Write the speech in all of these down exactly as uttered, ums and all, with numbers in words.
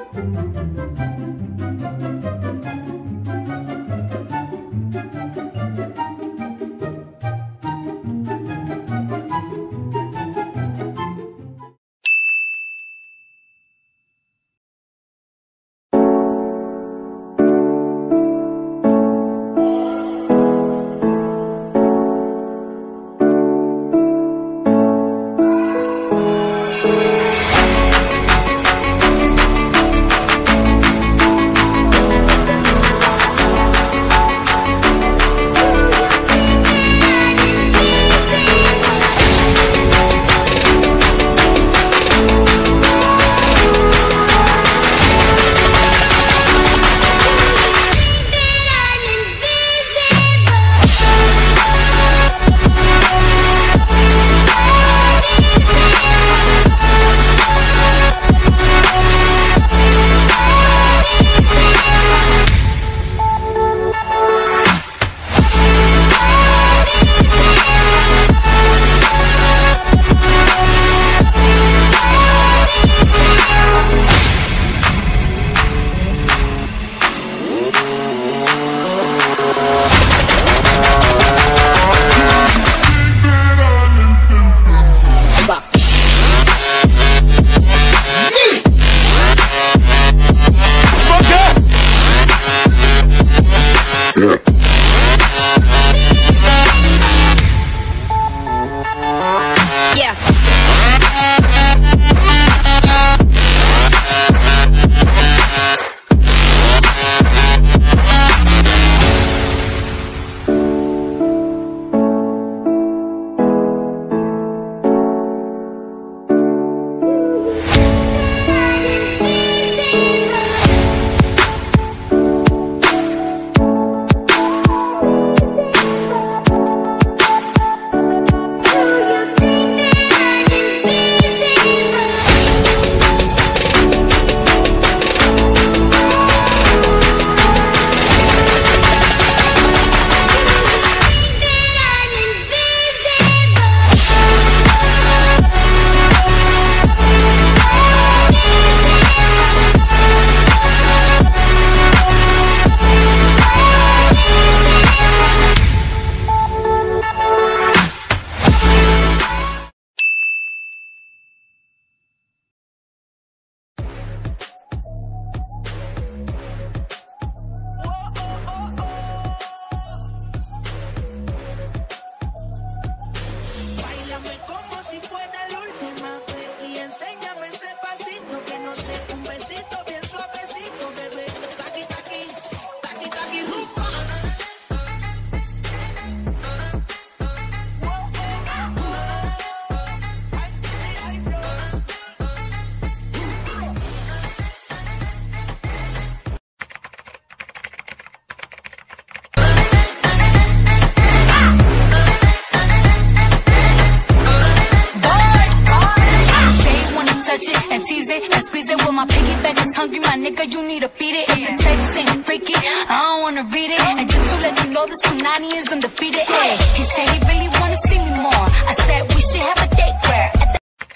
hungry, my nigga, you need to beat it. If the text ain't freaky, I don't wanna read it. And just to let you know, this Punani is undefeated. Ay, he said he really wanna see me more. I said we should have a date where at the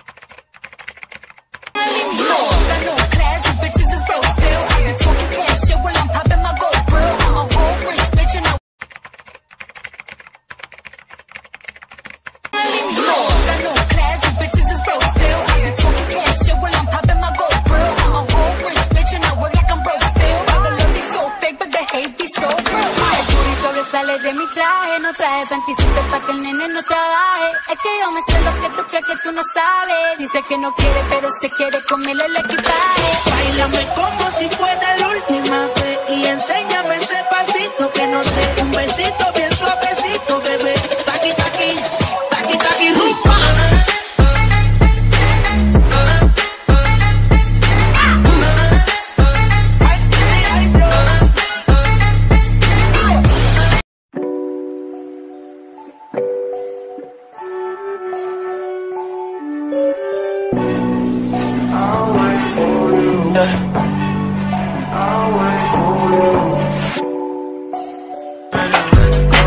no, got no class, you bitches is broke still. I be talking cash shit while I'm popping my gold grill. I'm a whole rich bitch and I no, got no class, you bitches is broke still. I be talking cash shit while I'm popping my gold grill. I'm a whole rich bitch and I work like I'm broke still. All the love be so fake, but the hate be so real. El booty sobresale de mi traje, no traje panticito pa' que el nene no trabaje. Es que yo me sé lo que tú crees que tú no sabes. Dice que no quiere, pero se quiere comerle el equipaje. Báilame como si fuera la última vez y enséñame ese pasito que no sé, un besito bien suavecito, bebé. Taqui, taqui, taqui, taqui, rumba. I'll wait for you.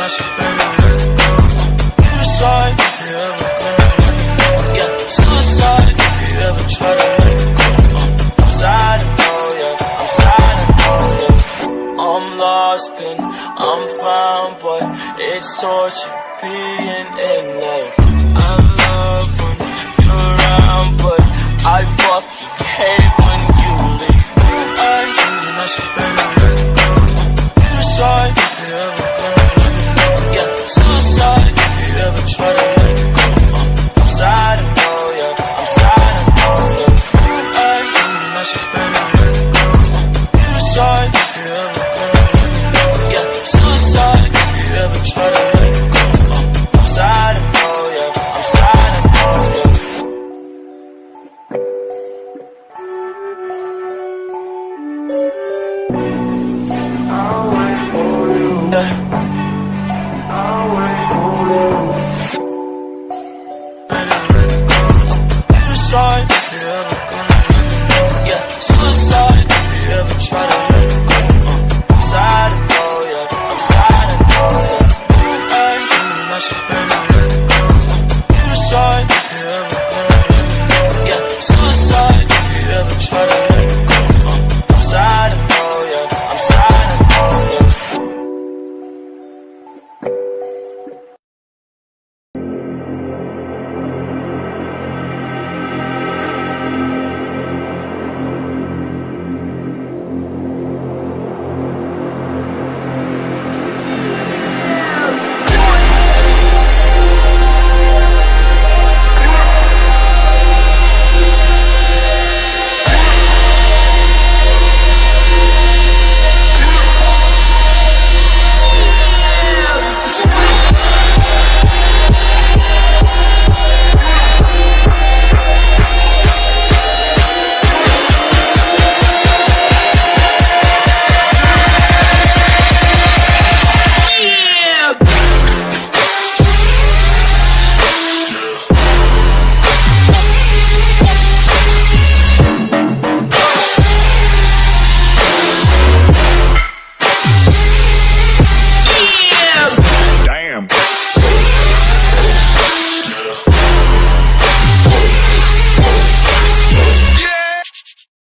should better let it go. Suicide, if you ever gonna let it go. Yeah, suicide, if you ever try to let it go. uh, I'm sad and know, yeah, I'm sad and know, yeah. I'm lost and I'm found, but it's torture being in love. I love when you're around, but I fucking hate when you leave. I think I should better let it go. Suicide, if you ever gonna let it go. Yeah, suicide, if you ever try to let it go. uh, I'm sad and know, yeah, I'm sad and know, yeah. I think I should better let it go. Suicide, if you ever gonna let it go. Yeah, suicide, if you ever try to let it go. uh, I'm sad and know, yeah, I'm sad and know, yeah. I'll wait for you. Yeah.